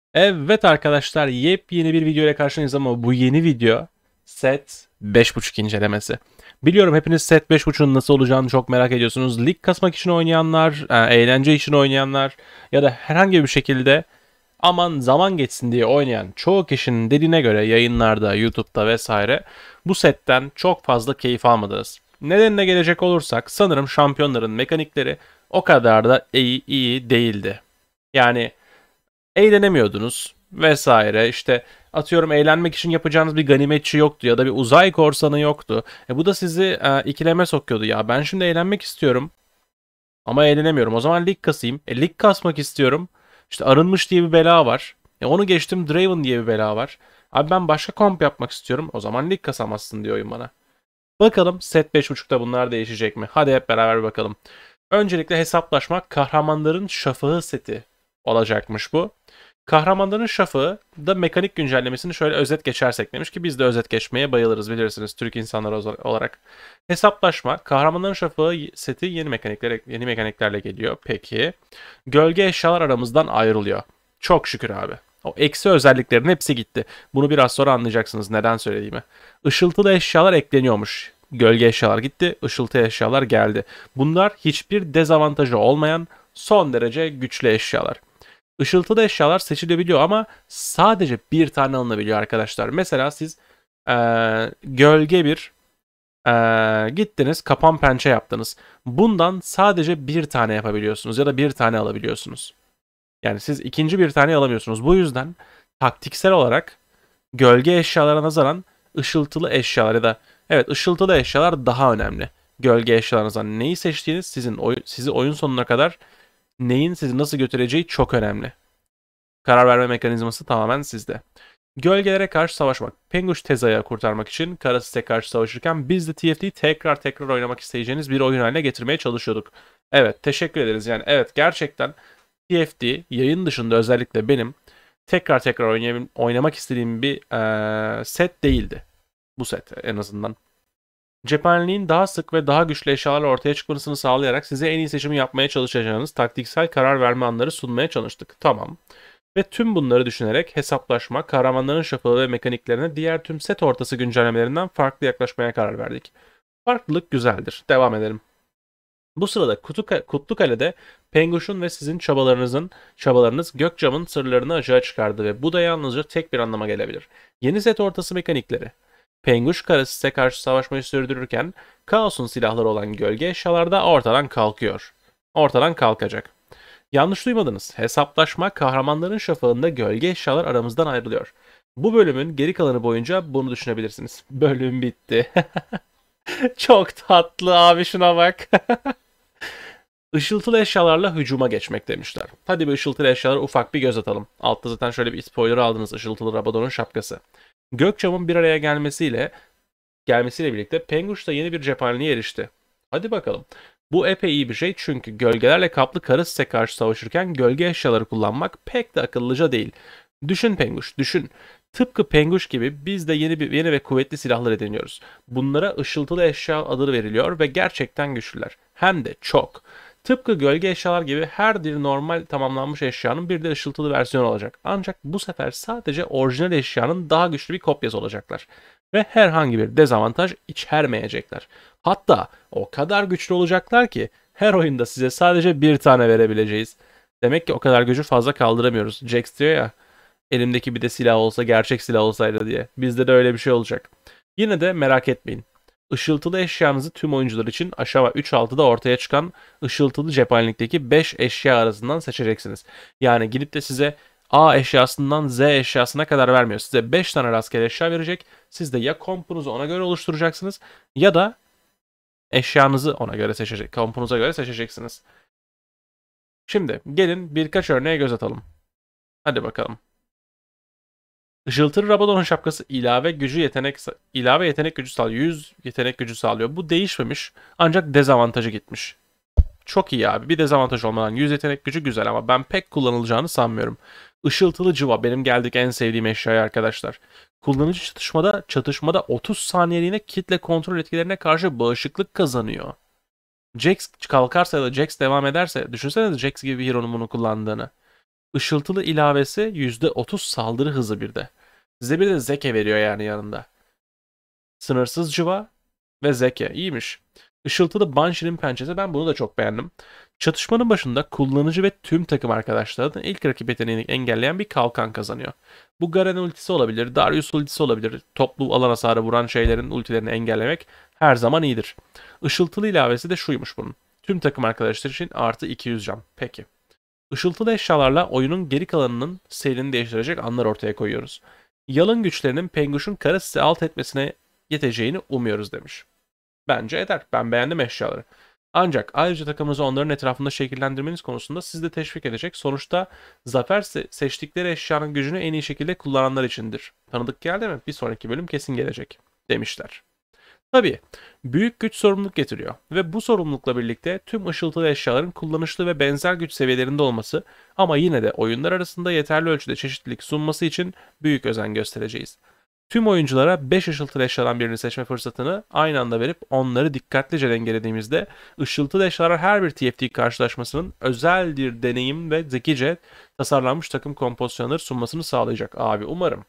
Evet arkadaşlar, yepyeni bir video ile karşınızdayız ama bu yeni video set 5.5 incelemesi. Biliyorum hepiniz set 5.5'un nasıl olacağını çok merak ediyorsunuz. Lig kasmak için oynayanlar, eğlence için oynayanlar ya da herhangi bir şekilde aman zaman geçsin diye oynayan çoğu kişinin dediğine göre yayınlarda, YouTube'da vesaire bu setten çok fazla keyif almadınız. Nedenine gelecek olursak sanırım şampiyonların mekanikleri o kadar da iyi değildi. Yani eğlenemiyordunuz vesaire. İşte atıyorum eğlenmek için yapacağınız bir ganimetçi yoktu ya da bir uzay korsanı yoktu. Bu da sizi ikileme sokuyordu. Ya ben şimdi eğlenmek istiyorum ama eğlenemiyorum. O zaman lig kasayım. Lig kasmak istiyorum. İşte arınmış diye bir bela var. Onu geçtim, Draven diye bir bela var. Abi ben başka komp yapmak istiyorum. O zaman lig kasamazsın diyor oyun bana. Bakalım set 5.5'ta bunlar değişecek mi? Hadi hep beraber bakalım. Öncelikle hesaplaşma kahramanların şafağı seti olacakmış bu. Kahramanların Şafağı da mekanik güncellemesini şöyle özet geçersek demiş ki biz de özet geçmeye bayılırız bilirsiniz Türk insanlar olarak. Hesaplaşma, Kahramanların Şafağı seti yeni mekaniklerle geliyor. Peki. Gölge eşyalar aramızdan ayrılıyor. Çok şükür abi. O eksi özelliklerin hepsi gitti. Bunu biraz sonra anlayacaksınız neden söylediğimi. Işıltılı eşyalar ekleniyormuş. Gölge eşyalar gitti, ışıltı eşyalar geldi. Bunlar hiçbir dezavantajı olmayan son derece güçlü eşyalar. Işıltılı eşyalar seçilebiliyor ama sadece bir tane alınabiliyor arkadaşlar. Mesela siz gölge bir gittiniz kapan pençe yaptınız. Bundan sadece bir tane yapabiliyorsunuz ya da bir tane alabiliyorsunuz. Yani siz ikinci bir tane alamıyorsunuz. Bu yüzden taktiksel olarak gölge eşyalara nazaran ışıltılı eşyalar ya da evet ışıltılı eşyalar daha önemli. Gölge eşyalarınızdan neyi seçtiğiniz sizi oyun sonuna kadar neyin sizi nasıl götüreceği çok önemli. Karar verme mekanizması tamamen sizde. Gölgelere karşı savaşmak. Penguş Teza'ya kurtarmak için Karasis'e karşı savaşırken biz de TFT'yi tekrar oynamak isteyeceğiniz bir oyun haline getirmeye çalışıyorduk. Evet, teşekkür ederiz. Yani evet, gerçekten TFT yayın dışında özellikle benim tekrar oynamak istediğim bir set değildi. Bu set en azından. Cephaneliğin daha sık ve daha güçlü eşyalarla ortaya çıkmasını sağlayarak size en iyi seçimi yapmaya çalışacağınız taktiksel karar verme anları sunmaya çalıştık. Tamam. Ve tüm bunları düşünerek hesaplaşma, kahramanların şafağı ve mekaniklerine diğer tüm set ortası güncellemelerinden farklı yaklaşmaya karar verdik. Farklılık güzeldir. Devam edelim. Bu sırada Kutlukale'de Penguş'un ve sizin çabalarınız Gökçam'ın sırlarını açığa çıkardı ve bu da yalnızca tek bir anlama gelebilir. Yeni set ortası mekanikleri. Penguş Karasis'e karşı savaşmayı sürdürürken Kaos'un silahları olan gölge eşyalar da ortadan kalkıyor. Ortadan kalkacak. Yanlış duymadınız. Hesaplaşma kahramanların şafağında gölge eşyalar aramızdan ayrılıyor. Bu bölümün geri kalanı boyunca bunu düşünebilirsiniz. Bölüm bitti. Çok tatlı abi, şuna bak. Işıltılı eşyalarla hücuma geçmek demişler. Hadi bir ışıltılı eşyalara ufak bir göz atalım. Altta zaten şöyle bir spoiler aldınız, ışıltılı Rabadon'un şapkası. Gökçam'ın bir araya gelmesiyle birlikte Penguş da yeni bir cephaneliğe erişti. Hadi bakalım. Bu epey iyi bir şey çünkü gölgelerle kaplı Karasis'e karşı savaşırken gölge eşyaları kullanmak pek de akıllıca değil. Düşün Penguş, düşün. Tıpkı Penguş gibi biz de yeni ve kuvvetli silahlar ediniyoruz. Bunlara ışıltılı eşya adı veriliyor ve gerçekten güçlüler. Hem de çok. Tıpkı gölge eşyalar gibi her bir normal tamamlanmış eşyanın bir de ışıltılı versiyonu olacak. Ancak bu sefer sadece orijinal eşyanın daha güçlü bir kopyası olacaklar ve herhangi bir dezavantaj içermeyecekler. Hatta o kadar güçlü olacaklar ki her oyunda size sadece bir tane verebileceğiz. Demek ki o kadar gücü fazla kaldıramıyoruz. Jax diyor ya, elimdeki bir de silah olsa, gerçek silah olsaydı diye. Bizde de öyle bir şey olacak. Yine de merak etmeyin. Işıltılı eşyanızı tüm oyuncular için aşama 3.6'da ortaya çıkan ışıltılı cephanelikteki 5 eşya arasından seçeceksiniz. Yani gidip de size A eşyasından Z eşyasına kadar vermiyor. Size 5 tane rastgele eşya verecek. Siz de ya kompunuzu ona göre oluşturacaksınız ya da eşyanızı ona göre kompunuza göre seçeceksiniz. Şimdi gelin birkaç örneğe göz atalım. Hadi bakalım. Işıltılı Rabadon'un şapkası ilave yetenek gücü sağlıyor. 100 yetenek gücü sağlıyor. Bu değişmemiş ancak dezavantajı gitmiş. Çok iyi abi. Bir dezavantaj olmadan 100 yetenek gücü güzel ama ben pek kullanılacağını sanmıyorum. Işıltılı cıva benim geldik en sevdiğim eşyaya arkadaşlar. Kullanıcı çatışmada 30 saniyeliğine kitle kontrol etkilerine karşı bağışıklık kazanıyor. Jax kalkarsa ya da Jax devam ederse, düşünsene de Jax gibi bir hero'nun bunu kullandığını. Işıltılı ilavesi %30 saldırı hızı bir de. Size bir de zeke veriyor yani yanında. Sınırsız cıva ve zeke. İyiymiş. Işıltılı Banshee'nin pençesi, ben bunu da çok beğendim. Çatışmanın başında kullanıcı ve tüm takım arkadaşlarının ilk rakip yeteneğini engelleyen bir kalkan kazanıyor. Bu Garen ultisi olabilir, Darius ultisi olabilir. Toplu alan hasarı vuran şeylerin ultilerini engellemek her zaman iyidir. Işıltılı ilavesi de şuymuş bunun. Tüm takım arkadaşlar için artı 200 can. Peki. Işıltılı eşyalarla oyunun geri kalanının seyrini değiştirecek anlar ortaya koyuyoruz. Yalın güçlerinin Penguş'un Karasis'i alt etmesine yeteceğini umuyoruz demiş. Bence eder. Ben beğendim eşyaları. Ancak ayrıca takımınızı onların etrafında şekillendirmeniz konusunda sizi de teşvik edecek. Sonuçta zafer seçtikleri eşyanın gücünü en iyi şekilde kullananlar içindir. Tanıdık geldi mi? Bir sonraki bölüm kesin gelecek demişler. Tabii, büyük güç sorumluluk getiriyor ve bu sorumlulukla birlikte tüm ışıltılı eşyaların kullanışlı ve benzer güç seviyelerinde olması, ama yine de oyunlar arasında yeterli ölçüde çeşitlilik sunması için büyük özen göstereceğiz. Tüm oyunculara 5 ışıltılı eşyadan birini seçme fırsatını aynı anda verip onları dikkatlice dengelediğimizde ışıltılı eşyalar her bir TFT karşılaşmasının özel bir deneyim ve zekice tasarlanmış takım kompozisyonları sunmasını sağlayacak abi, umarım.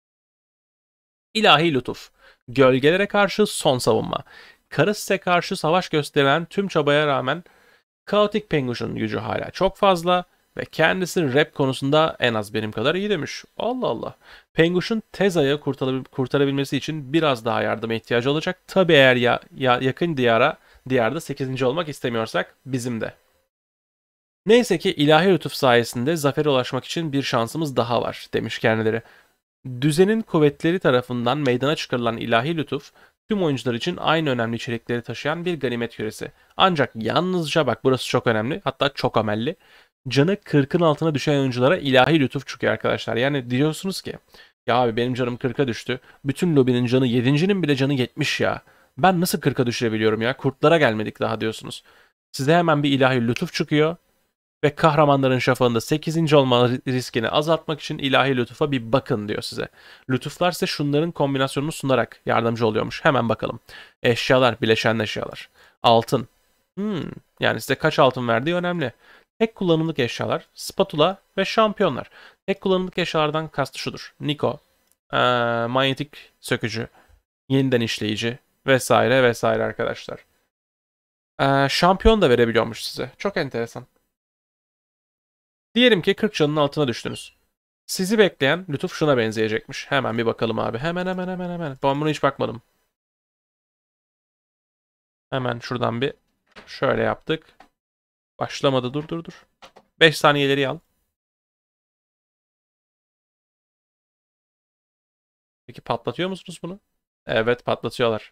İlahi lütuf. Gölgelere karşı son savunma. Karasis'e karşı savaş gösteren tüm çabaya rağmen Chaotic Penguin'un gücü hala çok fazla ve kendisi rap konusunda en az benim kadar iyi demiş. Allah Allah. Penguin'un Teza'yı kurtarabilmesi için biraz daha yardıma ihtiyacı olacak. Tabi eğer yakın diyarda 8. olmak istemiyorsak bizim de. Neyse ki ilahi lütuf sayesinde zafere ulaşmak için bir şansımız daha var demiş kendileri. Düzenin kuvvetleri tarafından meydana çıkarılan ilahi lütuf, tüm oyuncular için aynı önemli içerikleri taşıyan bir ganimet küresi. Ancak yalnızca, bak burası çok önemli, hatta çok amelli, canı 40'ın altına düşen oyunculara ilahi lütuf çıkıyor arkadaşlar. Yani diyorsunuz ki, ya abi benim canım 40'a düştü, bütün lobinin canı 7'nin bile canı 70 ya. Ben nasıl 40'a düşürebiliyorum ya, kurtlara gelmedik daha diyorsunuz. Size hemen bir ilahi lütuf çıkıyor. Ve kahramanların şafağında 8. olma riskini azaltmak için ilahi lütufa bir bakın diyor size. Lütuflar ise şunların kombinasyonunu sunarak yardımcı oluyormuş. Hemen bakalım. Eşyalar, bileşen eşyalar. Altın. Yani size kaç altın verdiği önemli. Tek kullanımlık eşyalar, spatula ve şampiyonlar. Tek kullanımlık eşyalardan kastı şudur. Niko, manyetik sökücü, yeniden işleyici vesaire vesaire arkadaşlar. Şampiyon da verebiliyormuş size. Çok enteresan. Diyelim ki 40 canın altına düştünüz. Sizi bekleyen lütuf şuna benzeyecekmiş. Hemen bir bakalım abi. Hemen. Ben buna hiç bakmadım. Hemen şuradan bir şöyle yaptık. Başlamadı, dur. 5 saniyeleri al. Peki patlatıyor musunuz bunu? Evet, patlatıyorlar.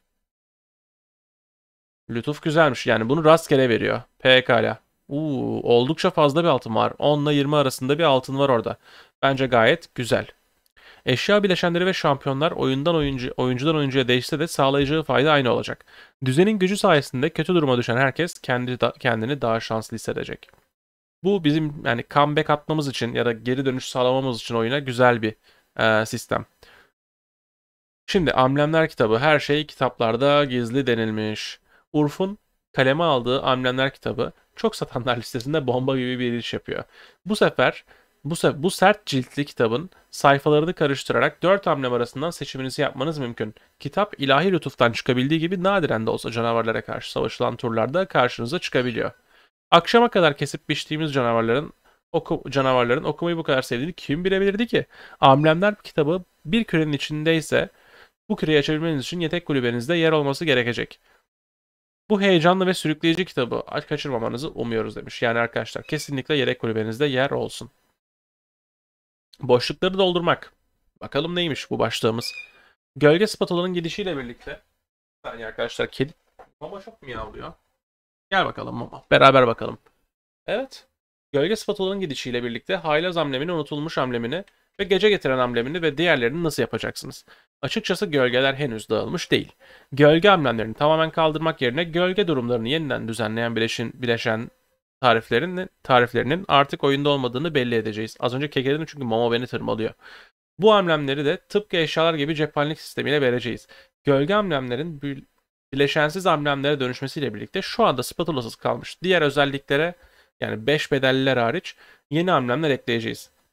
Lütuf güzelmiş. Yani bunu rastgele veriyor. Pekala. Oldukça fazla bir altın var. 10 ile 20 arasında bir altın var orada. Bence gayet güzel. Eşya bileşenleri ve şampiyonlar oyuncudan oyuncuya değişse de sağlayacağı fayda aynı olacak. Düzenin gücü sayesinde kötü duruma düşen herkes kendini daha şanslı hissedecek. Bu bizim yani comeback atmamız için ya da geri dönüş sağlamamız için oyuna güzel bir sistem. Şimdi amblemler kitabı, her şey kitaplarda gizli denilmiş. Urf'un kaleme aldığı amblemler kitabı çok satanlar listesinde bomba gibi bir iş yapıyor. Bu sefer bu sert ciltli kitabın sayfalarını karıştırarak 4 amblem arasından seçiminizi yapmanız mümkün. Kitap ilahi lütuftan çıkabildiği gibi nadiren de olsa canavarlara karşı savaşılan turlarda karşınıza çıkabiliyor. Akşama kadar kesip biçtiğimiz canavarların okumayı bu kadar sevdiğini kim bilebilirdi ki? Amblemler kitabı bir kürenin içindeyse bu küreyi açabilmeniz için yetek kulübenizde yer olması gerekecek. Bu heyecanlı ve sürükleyici kitabı kaçırmamanızı umuyoruz demiş. Yani arkadaşlar kesinlikle yedek kulübenizde yer olsun. Boşlukları doldurmak. Bakalım neymiş bu başlığımız. Gölge spatulanın gidişiyle birlikte. Yani arkadaşlar kedi. Mama çok miyavlıyor. Gel bakalım Mama. Beraber bakalım. Evet. Gölge spatulanın gidişiyle birlikte haylaz amblemini, unutulmuş amblemini ve gece getiren amblemini ve diğerlerini nasıl yapacaksınız? Açıkçası gölgeler henüz dağılmış değil. Gölge amblemlerini tamamen kaldırmak yerine gölge durumlarını yeniden düzenleyen bileşen tariflerinin artık oyunda olmadığını belli edeceğiz. Az önce kekeledim çünkü Momo beni tırmalıyor. Bu amblemleri de tıpkı eşyalar gibi cephanelik sistemiyle vereceğiz. Gölge amblemlerin bileşensiz amblemlere dönüşmesiyle birlikte şu anda spatulasız kalmış diğer özelliklere, yani 5 bedelliler hariç, yeni amblemler ekleyeceğiz.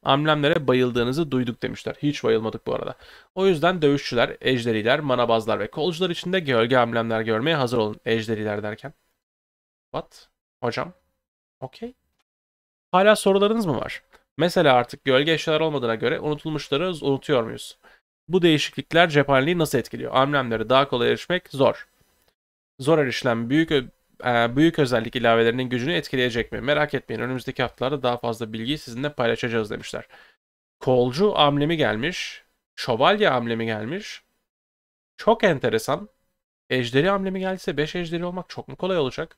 amblemlere bayıldığınızı duyduk demişler. Hiç bayılmadık bu arada. O yüzden dövüşçüler, ejderiler, manabazlar ve kolcular içinde gölge amblemler görmeye hazır olun. Ejderiler derken. What? Hocam? Okey. Hala sorularınız mı var? Mesela artık gölge eşyalar olmadığına göre unutulmuşları unutuyor muyuz? Bu değişiklikler cephaneliği nasıl etkiliyor? Amblemlere daha kolay erişmek zor. Zor erişilen büyük özellik ilavelerinin gücünü etkileyecek mi? Merak etmeyin, önümüzdeki haftalarda daha fazla bilgiyi sizinle paylaşacağız demişler. Kolcu amblemi gelmiş. Şövalye amblemi gelmiş. Çok enteresan. Ejderi amblemi geldiyse 5 ejderi olmak çok mu kolay olacak?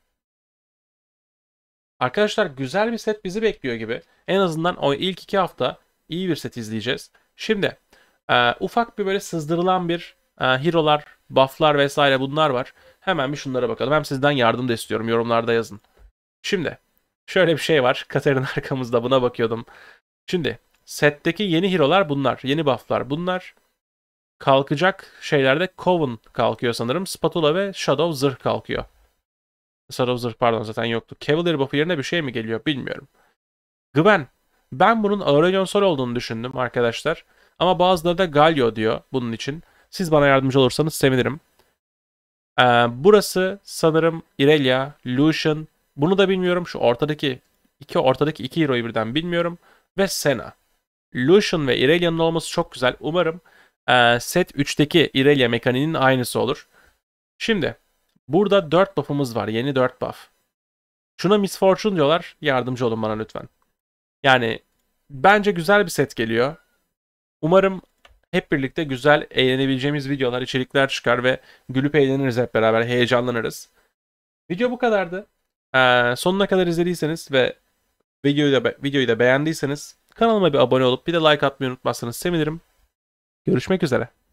Arkadaşlar güzel bir set bizi bekliyor gibi. En azından o ilk 2 hafta iyi bir set izleyeceğiz. Şimdi ufak bir böyle sızdırılan bir hero'lar, buff'lar vesaire bunlar var. Hemen bir şunlara bakalım. Hem sizden yardım da istiyorum. Yorumlarda yazın. Şimdi şöyle bir şey var. Katerina arkamızda, buna bakıyordum. Şimdi setteki yeni hero'lar bunlar. Yeni buff'lar bunlar. Kalkacak şeylerde Coven kalkıyor sanırım. Spatula ve Shadow zırh kalkıyor. Shadow zırh pardon zaten yoktu. Cavalier buff'ı yerine bir şey mi geliyor bilmiyorum. Gwen. Ben bunun Aurelion Sol olduğunu düşündüm arkadaşlar. Ama bazıları da Galio diyor bunun için. Siz bana yardımcı olursanız sevinirim. Burası sanırım Irelia, Lucian. Bunu da bilmiyorum. Şu ortadaki iki hero'yu birden bilmiyorum. Ve Senna. Lucian ve Irelia'nın olması çok güzel. Umarım set 3'teki Irelia mekaniğinin aynısı olur. Şimdi burada 4 buff'ımız var. Yeni 4 buff. Şuna Miss Fortune diyorlar. Yardımcı olun bana lütfen. Yani bence güzel bir set geliyor. Umarım hep birlikte güzel eğlenebileceğimiz videolar, içerikler çıkar ve gülüp eğleniriz hep beraber, heyecanlanırız. Video bu kadardı. Sonuna kadar izlediyseniz ve videoyu da beğendiyseniz kanalıma bir abone olup bir de like atmayı unutmazsanız sevinirim. Görüşmek üzere.